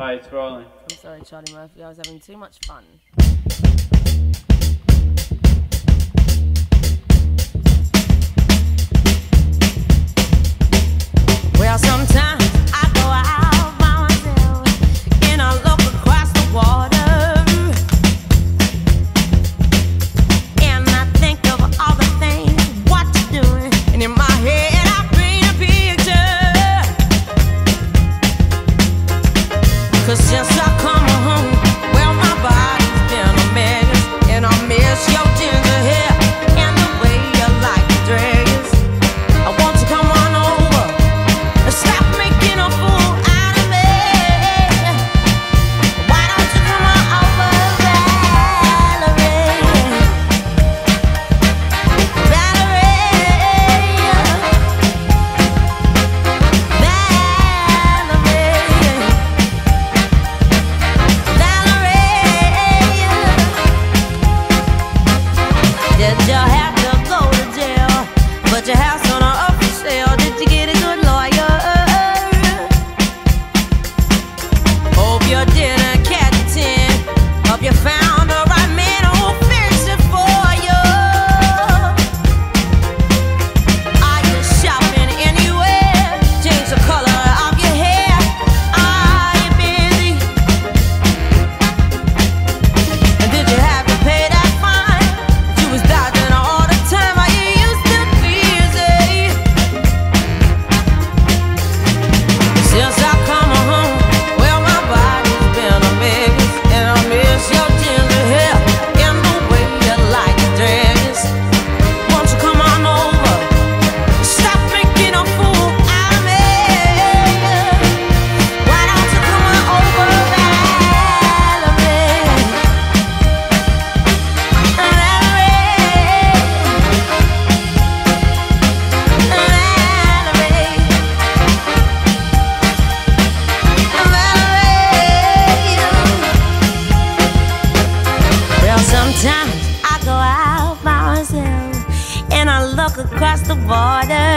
Alright, it's rolling. I'm sorry, Charlie Murphy. I was having too much fun. Well, sometimes I go out by myself and I look across the water and I think of all the things what you're doing, and in my head I paint a picture. 'Cause since I come home, well, my body's been a mess, and I miss your ginger hair and the way you like to dress. I want you to come on over and stop making a fool out of me. Why don't you come on over, Valerie? Did you have to go to jail? But your house on a up for sale. Did you get a good lawyer? Hope you didn't catch a 10. Hope you found the right man who'll fix it for you. Are you shopping anywhere? Change the color of your hair. Are you busy? And did you have to pay that fine? You was dodging all the time. Are you used to busy? Since I come home, well, my body's been a mess, and I miss your ginger hair and the way you like to dress. Won't you come on over? Stop making a fool out of me. Why don't you come on over, Valerie? Well, sometimes I go out by myself and I look across the water